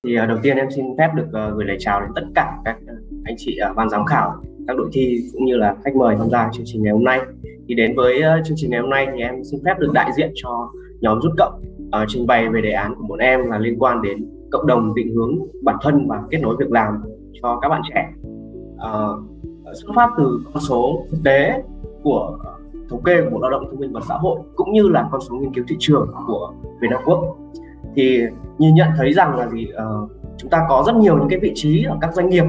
Đầu tiên em xin phép được gửi lời chào đến tất cả các anh chị ban giám khảo, các đội thi cũng như là khách mời tham gia chương trình ngày hôm nay. Thì đến với chương trình ngày hôm nay thì em xin phép được đại diện cho nhóm Rút Cộng trình bày về đề án của bọn em là liên quan đến cộng đồng định hướng bản thân và kết nối việc làm cho các bạn trẻ. Xuất phát từ con số thực tế của thống kê của Bộ Lao động Thương binh và Xã hội cũng như là con số nghiên cứu thị trường của Vietnamworks, thì nhìn nhận thấy rằng là chúng ta có rất nhiều những cái vị trí ở các doanh nghiệp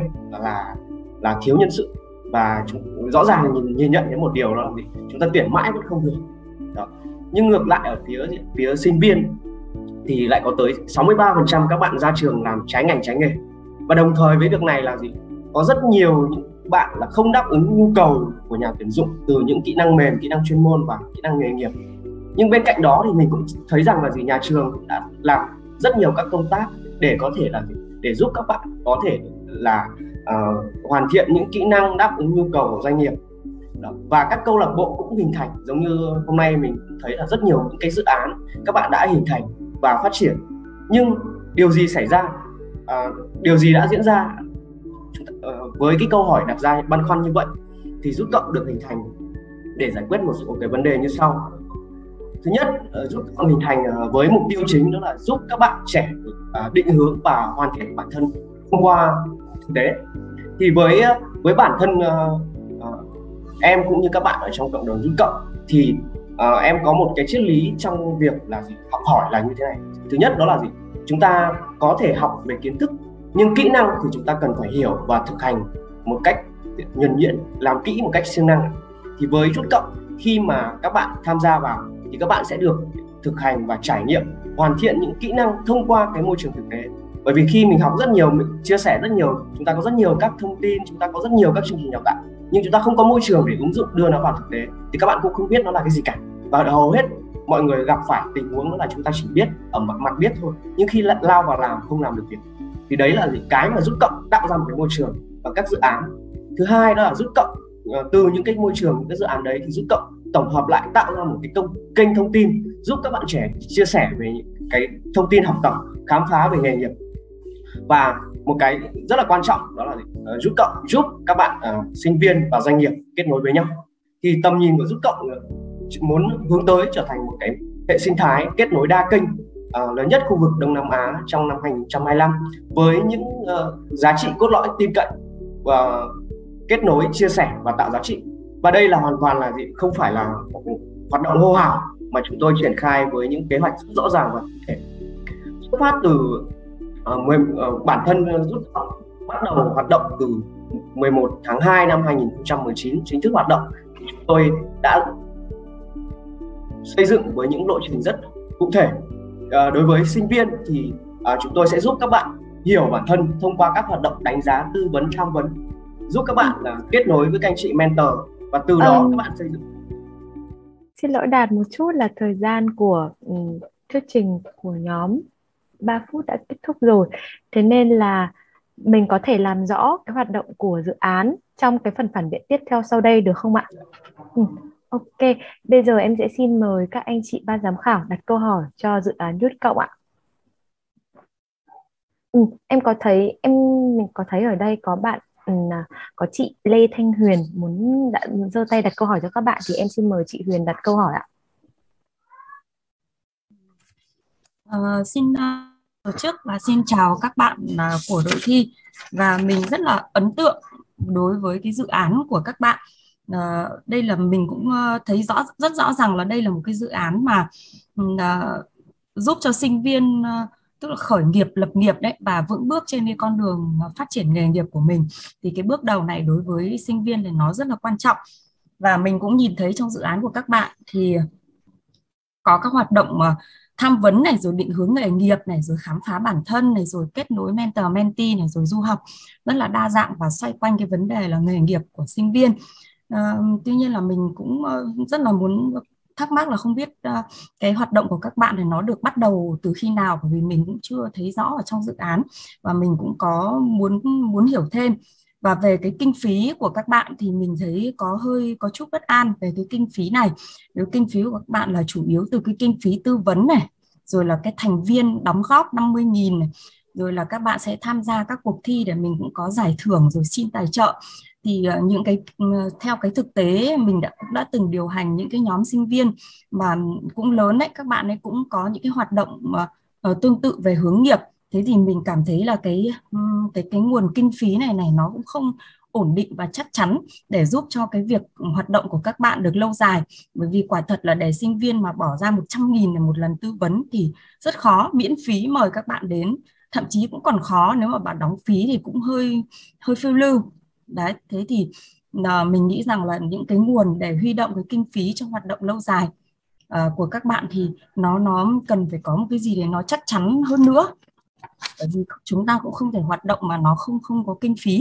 là thiếu nhân sự, và rõ ràng là nhìn nhận đến một điều đó là chúng ta tuyển mãi vẫn không được đó. Nhưng ngược lại ở phía sinh viên thì lại có tới 63% các bạn ra trường làm trái ngành trái nghề, và đồng thời với việc này là có rất nhiều những bạn là không đáp ứng nhu cầu của nhà tuyển dụng từ những kỹ năng mềm, kỹ năng chuyên môn và kỹ năng nghề nghiệp. Nhưng bên cạnh đó thì mình cũng thấy rằng là nhà trường cũng đã làm rất nhiều các công tác để có thể là để giúp các bạn có thể là hoàn thiện những kỹ năng đáp ứng nhu cầu của doanh nghiệp. Và các câu lạc bộ cũng hình thành, giống như hôm nay mình thấy là rất nhiều những cái dự án các bạn đã hình thành và phát triển. Nhưng điều gì xảy ra, điều gì đã diễn ra với cái câu hỏi đặt ra băn khoăn như vậy, thì Rút Cộng được hình thành để giải quyết một số cái vấn đề như sau. Thứ nhất, Rút Cộng hình thành với mục tiêu chính đó là giúp các bạn trẻ định hướng và hoàn thiện bản thân thông qua thực tế. Thì với bản thân em cũng như các bạn ở trong cộng đồng Rút Cộng thì em có một cái triết lý trong việc là học hỏi là như thế này. Thứ nhất đó là chúng ta có thể học về kiến thức, nhưng kỹ năng thì chúng ta cần phải hiểu và thực hành một cách nhuần nhuyễn, làm kỹ một cách siêng năng. Thì với Rút Cộng, khi mà các bạn tham gia vào thì các bạn sẽ được thực hành và trải nghiệm, hoàn thiện những kỹ năng thông qua cái môi trường thực tế. Bởi vì khi mình học rất nhiều, mình chia sẻ rất nhiều, chúng ta có rất nhiều các thông tin, chúng ta có rất nhiều các chương trình đào tạo, nhưng chúng ta không có môi trường để ứng dụng đưa nó vào thực tế thì các bạn cũng không biết nó là cái gì cả. Và hầu hết mọi người gặp phải tình huống đó là chúng ta chỉ biết ở mặt biết thôi, nhưng khi lao vào làm không làm được việc. Thì đấy là cái mà Rút Cộng tạo ra một cái môi trường và các dự án. Thứ hai đó là Rút Cộng từ những cái môi trường, những cái dự án đấy thì Rút Cộng tổng hợp lại tạo ra một cái kênh thông tin giúp các bạn trẻ chia sẻ về những cái thông tin học tập, khám phá về nghề nghiệp. Và một cái rất là quan trọng đó là Rút Cộng giúp các bạn sinh viên và doanh nghiệp kết nối với nhau. Thì tầm nhìn của Rút Cộng muốn hướng tới trở thành một cái hệ sinh thái kết nối đa kênh lớn nhất khu vực Đông Nam Á trong năm 2025 với những giá trị cốt lõi tin cậy và kết nối, chia sẻ và tạo giá trị. Và đây là hoàn toàn là không phải là hoạt động hô hào, mà chúng tôi triển khai với những kế hoạch rất rõ ràng và cụ thể. Xuất phát từ bản thân Rút Cộng bắt đầu hoạt động từ 11 tháng 2 năm 2019 chính thức hoạt động. Chúng tôi đã xây dựng với những lộ trình rất cụ thể. Đối với sinh viên thì chúng tôi sẽ giúp các bạn hiểu bản thân thông qua các hoạt động đánh giá, tư vấn, tham vấn, giúp các bạn kết nối với các anh chị mentor, và từ đó các bạn xây dựng. Xin lỗi Đạt một chút là thời gian của thuyết trình của nhóm 3 phút đã kết thúc rồi. Thế nên là mình có thể làm rõ cái hoạt động của dự án trong cái phần phản biện tiếp theo sau đây được không ạ? Ok, bây giờ em sẽ xin mời các anh chị ban giám khảo đặt câu hỏi cho dự án Rút Cộng ạ. Mình có thấy ở đây có bạn, có chị Lê Thanh Huyền muốn giơ tay đặt câu hỏi cho các bạn, thì em xin mời chị Huyền đặt câu hỏi ạ. Xin tổ chức và xin chào các bạn của đội thi, và mình rất là ấn tượng đối với cái dự án của các bạn. Đây là mình cũng thấy rất rõ ràng là đây là một cái dự án mà giúp cho sinh viên tức là khởi nghiệp, lập nghiệp đấy, và vững bước trên cái con đường phát triển nghề nghiệp của mình. Thì cái bước đầu này đối với sinh viên thì nó rất là quan trọng. Và mình cũng nhìn thấy trong dự án của các bạn thì có các hoạt động tham vấn này, rồi định hướng nghề nghiệp này, rồi khám phá bản thân này, rồi kết nối mentor mentee này, rồi du học, rất là đa dạng và xoay quanh cái vấn đề là nghề nghiệp của sinh viên. Tuy nhiên là mình cũng rất là muốn thắc mắc là không biết cái hoạt động của các bạn thì nó được bắt đầu từ khi nào, bởi vì mình cũng chưa thấy rõ ở trong dự án, và mình cũng có muốn hiểu thêm. Và về cái kinh phí của các bạn thì mình thấy có chút bất an về cái kinh phí này. Nếu kinh phí của các bạn là chủ yếu từ cái kinh phí tư vấn này, rồi là cái thành viên đóng góp 50.000 này, rồi là các bạn sẽ tham gia các cuộc thi để mình cũng có giải thưởng rồi xin tài trợ. Thì những cái theo cái thực tế mình cũng đã từng điều hành những cái nhóm sinh viên mà cũng lớn đấy, các bạn ấy cũng có những cái hoạt động tương tự về hướng nghiệp. Thế thì mình cảm thấy là cái nguồn kinh phí này nó cũng không ổn định và chắc chắn để giúp cho cái việc hoạt động của các bạn được lâu dài. Bởi vì quả thật là để sinh viên mà bỏ ra 100.000 để một lần tư vấn thì rất khó. Miễn phí mời các bạn đến thậm chí cũng còn khó, nếu mà bạn đóng phí thì cũng hơi hơi phiêu lưu. Đấy, thế thì mình nghĩ rằng là những cái nguồn để huy động cái kinh phí cho hoạt động lâu dài của các bạn thì nó cần phải có một cái gì để nó chắc chắn hơn nữa, bởi vì chúng ta cũng không thể hoạt động mà nó không có kinh phí.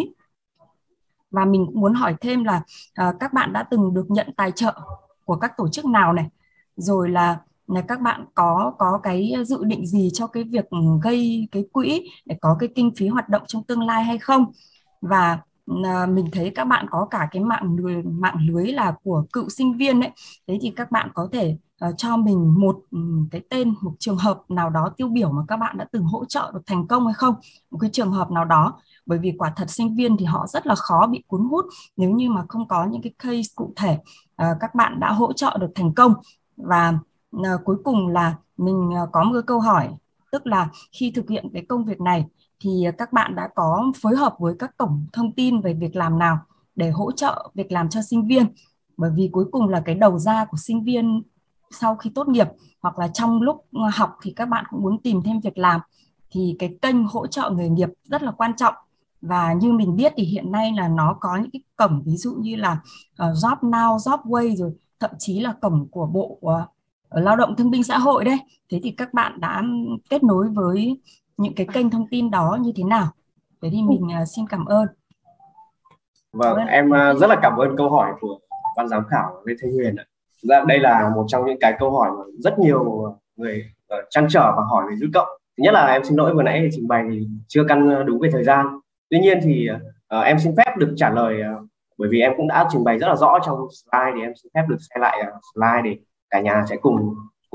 Và mình cũng muốn hỏi thêm là các bạn đã từng được nhận tài trợ của các tổ chức nào này, rồi là các bạn có cái dự định gì cho cái việc gây cái quỹ để có cái kinh phí hoạt động trong tương lai hay không. Và mình thấy các bạn có cả cái mạng lưới là của cựu sinh viên đấy. Thế thì các bạn có thể cho mình một cái tên, một trường hợp nào đó tiêu biểu mà các bạn đã từng hỗ trợ được thành công hay không, một cái trường hợp nào đó. Bởi vì quả thật sinh viên thì họ rất là khó bị cuốn hút nếu như mà không có những cái case cụ thể các bạn đã hỗ trợ được thành công. Và cuối cùng là mình có một cái câu hỏi, tức là khi thực hiện cái công việc này thì các bạn đã có phối hợp với các cổng thông tin về việc làm nào để hỗ trợ việc làm cho sinh viên. Bởi vì cuối cùng là cái đầu ra của sinh viên sau khi tốt nghiệp hoặc là trong lúc học thì các bạn cũng muốn tìm thêm việc làm, thì cái kênh hỗ trợ nghề nghiệp rất là quan trọng. Và như mình biết thì hiện nay là nó có những cái cổng ví dụ như là JobNow, JobWay, rồi thậm chí là cổng của Bộ Lao động Thương binh Xã hội đây. Thế thì các bạn đã kết nối với những cái kênh thông tin đó như thế nào? Thế thì mình xin cảm ơn. Vâng, em rất là cảm ơn câu hỏi của ban giám khảo Lê Thanh Huyền. Đây là một trong những cái câu hỏi mà rất nhiều người trăn trở và hỏi về rút cộng. Thứ nhất là em xin lỗi vừa nãy trình bày thì chưa căn đúng về thời gian. Tuy nhiên thì em xin phép được trả lời bởi vì em cũng đã trình bày rất là rõ trong slide, thì em xin phép được xem lại slide để cả nhà sẽ cùng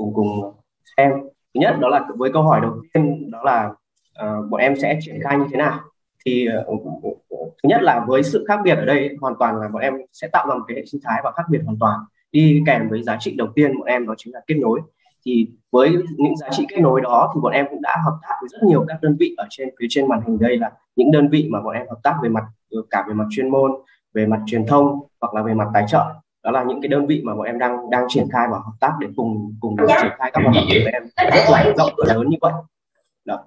xem. Thứ nhất đó là với câu hỏi đầu tiên, đó là bọn em sẽ triển khai như thế nào. Thì thứ nhất là với sự khác biệt ở đây hoàn toàn là bọn em sẽ tạo ra một cái hệ sinh thái và khác biệt hoàn toàn. Đi kèm với giá trị đầu tiên bọn em đó chính là kết nối. Thì với những giá trị kết nối đó thì bọn em cũng đã hợp tác với rất nhiều các đơn vị ở phía trên màn hình đây, là những đơn vị mà bọn em hợp tác về mặt cả về mặt chuyên môn, về mặt truyền thông hoặc là về mặt tài trợ. Đó là những cái đơn vị mà bọn em đang triển khai và hợp tác để cùng triển khai các hoạt động của em rất là rộng và lớn như vậy. Đó.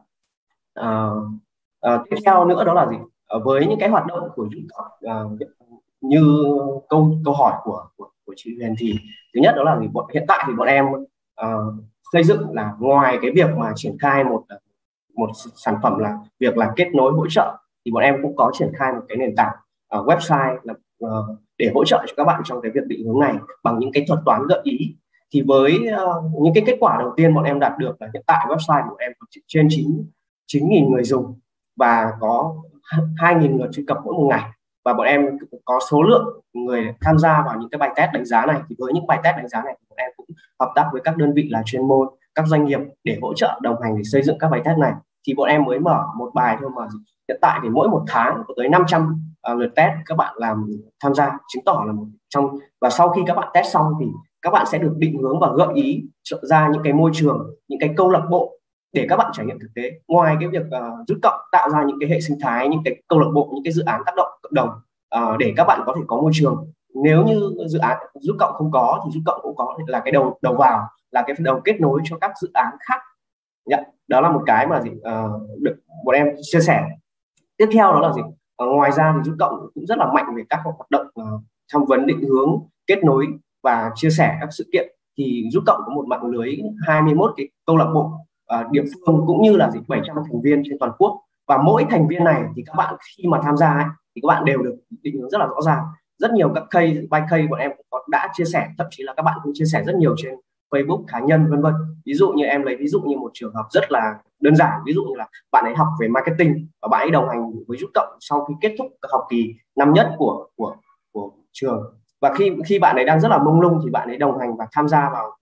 Tiếp theo nữa đó là gì? Với những cái hoạt động của như câu hỏi của chị Huyền thì thứ nhất đó là gì? Hiện tại thì bọn em xây dựng là ngoài cái việc mà triển khai một sản phẩm là việc là kết nối hỗ trợ, thì bọn em cũng có triển khai một cái nền tảng website là để hỗ trợ cho các bạn trong cái việc định hướng này bằng những cái thuật toán gợi ý. Thì với những cái kết quả đầu tiên bọn em đạt được là hiện tại website của em có trên 9.000 người dùng và có 2.000 người truy cập mỗi một ngày, và bọn em có số lượng người tham gia vào những cái bài test đánh giá này. Thì với những bài test đánh giá này bọn em cũng hợp tác với các đơn vị là chuyên môn, các doanh nghiệp để hỗ trợ đồng hành để xây dựng các bài test này. Thì bọn em mới mở một bài thôi mà hiện tại thì mỗi một tháng có tới 500 lượt test các bạn tham gia, chứng tỏ là một trong. Và sau khi các bạn test xong thì các bạn sẽ được định hướng và gợi ý trợ ra những cái môi trường, những cái câu lạc bộ để các bạn trải nghiệm thực tế. Ngoài cái việc rút cộng tạo ra những cái hệ sinh thái, những cái câu lạc bộ, những cái dự án tác động cộng đồng để các bạn có thể có môi trường. Nếu như dự án rút cộng không có thì rút cộng cũng có là cái đầu vào, là cái đầu kết nối cho các dự án khác. Đó là một cái mà được bọn em chia sẻ. Tiếp theo đó là gì? Ngoài ra thì rút cộng cũng rất là mạnh về các hoạt động tham vấn, định hướng, kết nối và chia sẻ các sự kiện. Thì rút cộng có một mạng lưới 21 cái câu lạc bộ địa phương cũng như là 700 thành viên trên toàn quốc. Và mỗi thành viên này thì các bạn khi mà tham gia ấy, thì các bạn đều được định hướng rất là rõ ràng. Rất nhiều các case, by case bọn em cũng đã chia sẻ, thậm chí là các bạn cũng chia sẻ rất nhiều trên Facebook cá nhân vân vân. Ví dụ như em lấy ví dụ như một trường hợp rất là đơn giản, ví dụ như là bạn ấy học về marketing và bạn ấy đồng hành với rút cộng sau khi kết thúc học kỳ năm nhất của trường. Và khi bạn ấy đang rất là mông lung thì bạn ấy đồng hành và tham gia vào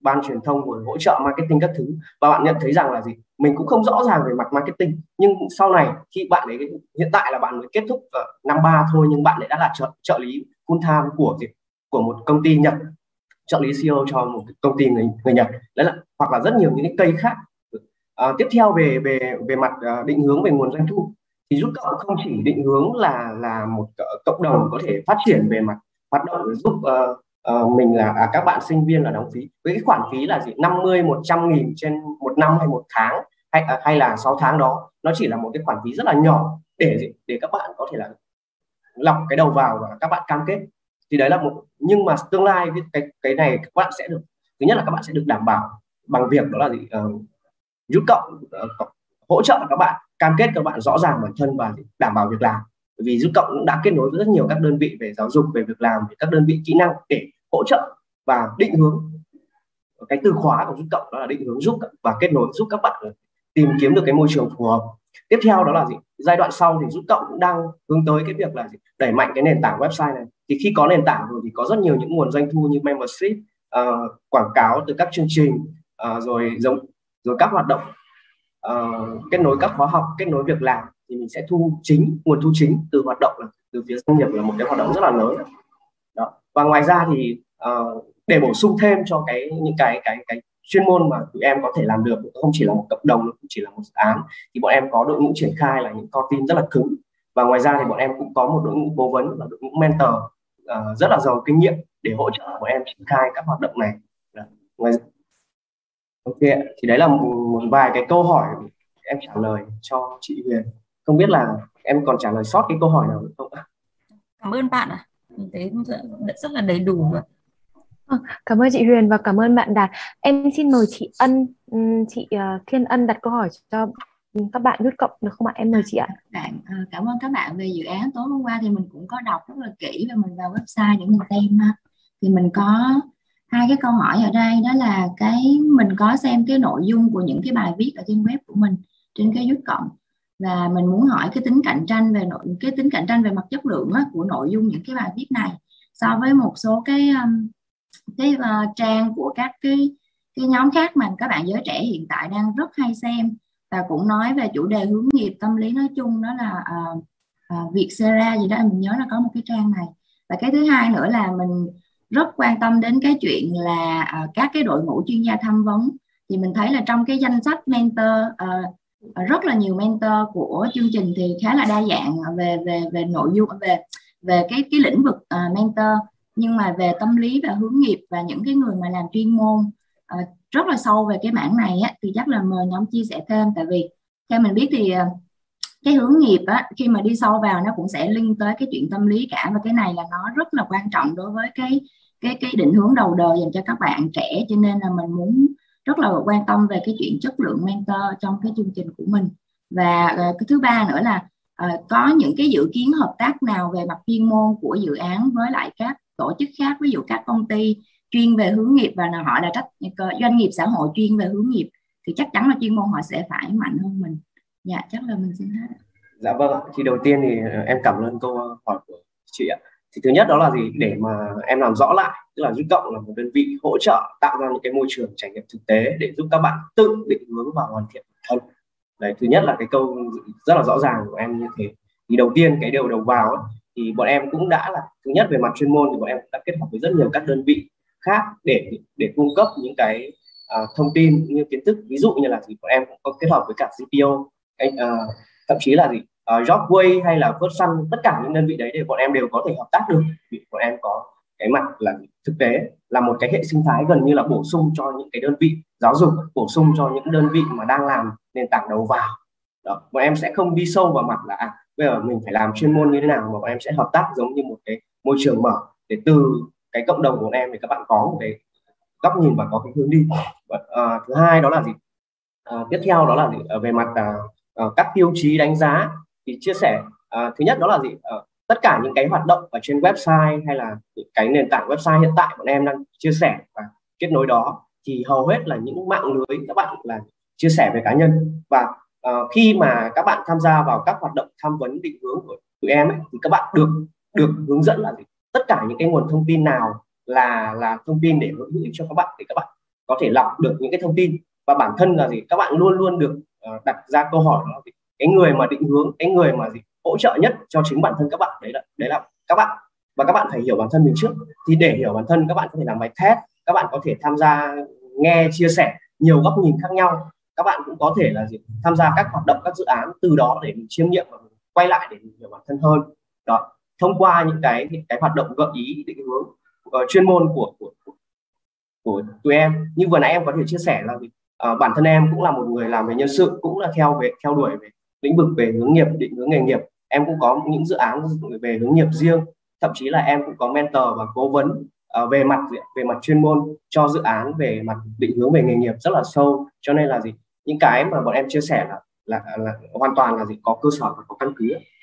ban truyền thông rồi hỗ trợ marketing các thứ, và bạn nhận thấy rằng là gì, mình cũng không rõ ràng về mặt marketing, nhưng sau này khi bạn ấy, hiện tại là bạn mới kết thúc năm 3 thôi, nhưng bạn ấy đã là trợ lý full time của một công ty Nhật, trợ lý CEO cho một công ty người Nhật đấy, là hoặc là rất nhiều những cái cây khác. Tiếp theo về về về mặt định hướng về nguồn doanh thu, thì giúp cộng không chỉ định hướng là một cộng đồng có thể phát triển về mặt hoạt động, giúp mình là các bạn sinh viên là đóng phí với cái khoản phí là gì 50-100 nghìn trên một năm hay một tháng, hay là 6 tháng đó, nó chỉ là một cái khoản phí rất là nhỏ để các bạn có thể là lọc cái đầu vào và các bạn cam kết. Thì đấy là một, nhưng mà tương lai cái này các bạn sẽ được, thứ nhất là các bạn sẽ được đảm bảo bằng việc đó là gì, giúp cộng hỗ trợ các bạn cam kết các bạn rõ ràng bản thân và đảm bảo việc làm. Bởi vì giúp cộng cũng đã kết nối với rất nhiều các đơn vị về giáo dục, về việc làm, về các đơn vị kỹ năng để hỗ trợ và định hướng. Cái từ khóa của giúp cộng đó là định hướng, giúp và kết nối, giúp các bạn tìm kiếm được cái môi trường phù hợp. Tiếp theo đó là gì, giai đoạn sau thì giúp cộng cũng đang hướng tới cái việc là gì, đẩy mạnh cái nền tảng website này. Thì khi có nền tảng rồi thì có rất nhiều những nguồn doanh thu như membership, quảng cáo từ các chương trình, rồi các hoạt động kết nối các khóa học, kết nối việc làm, thì mình sẽ nguồn thu chính từ hoạt động là từ phía doanh nghiệp, là một cái hoạt động rất là lớn đó. Và ngoài ra thì để bổ sung thêm cho những cái chuyên môn mà tụi em có thể làm được, không chỉ là một cộng đồng, không chỉ là một dự án, thì bọn em có đội ngũ triển khai là những con team rất là cứng. Và ngoài ra thì bọn em cũng có một đội ngũ cố vấn và đội ngũ mentor rất là giàu kinh nghiệm để hỗ trợ bọn em triển khai các hoạt động này. Ok, thì đấy là một vài cái câu hỏi em trả lời cho chị Huyền. Không biết là em còn trả lời sót cái câu hỏi nào không ạ? Cảm ơn bạn ạ. Mình thấy rất là đầy đủ rồi. Cảm ơn chị Huyền và cảm ơn bạn Đạt. Em xin mời chị Ân, chị Thiên Ân đặt câu hỏi cho các bạn rút cộng được không ạ? Em mời chị ạ. Cảm ơn các bạn về dự án. Tối hôm qua thì mình cũng có đọc rất là kỹ và mình vào website để mình xem ha. Thì mình có hai cái câu hỏi ở đây, đó là mình có xem cái nội dung của những cái bài viết ở trên web của mình, trên cái rút cộng, và mình muốn hỏi cái tính cạnh tranh về mặt chất lượng của nội dung những cái bài viết này so với một số cái trang của các cái nhóm khác mà các bạn giới trẻ hiện tại đang rất hay xem, và cũng nói về chủ đề hướng nghiệp tâm lý nói chung, đó là Vietcetera gì đó, mình nhớ là có một cái trang này. Và cái thứ hai nữa là mình rất quan tâm đến cái chuyện là các cái đội ngũ chuyên gia tham vấn. Thì mình thấy là trong cái danh sách mentor, rất là nhiều mentor của chương trình thì khá là đa dạng về nội dung, về cái lĩnh vực mentor, nhưng mà về tâm lý và hướng nghiệp và những cái người mà làm chuyên môn rất là sâu về cái mảng này thì chắc là mời nhóm chia sẻ thêm. Tại vì theo mình biết thì cái hướng nghiệp khi mà đi sâu vào nó cũng sẽ liên tới cái chuyện tâm lý cả, và cái này là nó rất là quan trọng đối với cái định hướng đầu đời dành cho các bạn trẻ, cho nên là mình muốn rất là quan tâm về cái chuyện chất lượng mentor trong cái chương trình của mình. Và cái thứ ba nữa là có những cái dự kiến hợp tác nào về mặt chuyên môn của dự án với lại các tổ chức khác, ví dụ các công ty chuyên về hướng nghiệp và họ là doanh nghiệp xã hội chuyên về hướng nghiệp, thì chắc chắn là chuyên môn họ sẽ phải mạnh hơn mình. Dạ, chắc là mình xin hết. Dạ vâng, thì đầu tiên thì em cảm ơn câu hỏi của chị ạ. Thì thứ nhất đó là gì, để mà em làm rõ lại, tức là Giúp Cộng là một đơn vị hỗ trợ tạo ra những cái môi trường trải nghiệm thực tế để giúp các bạn tự định hướng và hoàn thiện bản thân. Đấy, thứ nhất là cái câu rất là rõ ràng của em như thế. Thì đầu tiên cái điều đầu vào ấy, thì bọn em cũng đã là, thứ nhất về mặt chuyên môn thì bọn em đã kết hợp với rất nhiều các đơn vị khác để cung cấp những cái thông tin như kiến thức, ví dụ như là gì, bọn em cũng có kết hợp với cả GPO, thậm chí là gì Jobway hay là First Sun, tất cả những đơn vị đấy để bọn em đều có thể hợp tác được, vì bọn em có cái mặt là thực tế là một cái hệ sinh thái gần như là bổ sung cho những cái đơn vị giáo dục, bổ sung cho những đơn vị mà đang làm nền tảng đầu vào đó. Bọn em sẽ không đi sâu vào mặt là bây giờ mình phải làm chuyên môn như thế nào, mà bọn em sẽ hợp tác giống như một cái môi trường mở để từ cái cộng đồng của bọn em thì các bạn có một cái góc nhìn và có cái hướng đi. Thứ hai đó là gì, tiếp theo đó là gì? Về mặt các tiêu chí đánh giá thì chia sẻ, thứ nhất đó là gì, tất cả những cái hoạt động ở trên website hay là cái nền tảng website hiện tại bọn em đang chia sẻ và kết nối đó thì hầu hết là những mạng lưới các bạn là chia sẻ về cá nhân. Và khi mà các bạn tham gia vào các hoạt động tham vấn định hướng của tụi em ấy, thì các bạn được hướng dẫn là gì, tất cả những cái nguồn thông tin nào là thông tin để hữu ích cho các bạn, để các bạn có thể lọc được những cái thông tin, và bản thân là gì, các bạn luôn luôn được đặt ra câu hỏi đó, cái người mà định hướng, cái người mà gì hỗ trợ nhất cho chính bản thân các bạn đấy là các bạn. Và các bạn phải hiểu bản thân mình trước. Thì để hiểu bản thân, các bạn có thể làm bài test, các bạn có thể tham gia nghe chia sẻ nhiều góc nhìn khác nhau, các bạn cũng có thể là gì tham gia các hoạt động, các dự án, từ đó để mình chiêm nghiệm và mình quay lại để mình hiểu bản thân hơn. Đó, thông qua những cái hoạt động gợi ý định hướng chuyên môn của tụi em. Như vừa nãy em có thể chia sẻ là bản thân em cũng là một người làm về nhân sự, cũng là theo đuổi về lĩnh vực về hướng nghiệp, định hướng nghề nghiệp. Em cũng có những dự án về hướng nghiệp riêng, thậm chí là em cũng có mentor và cố vấn về mặt chuyên môn cho dự án về mặt định hướng về nghề nghiệp rất là sâu. Cho nên là gì, những cái mà bọn em chia sẻ là hoàn toàn là gì có cơ sở và có căn cứ.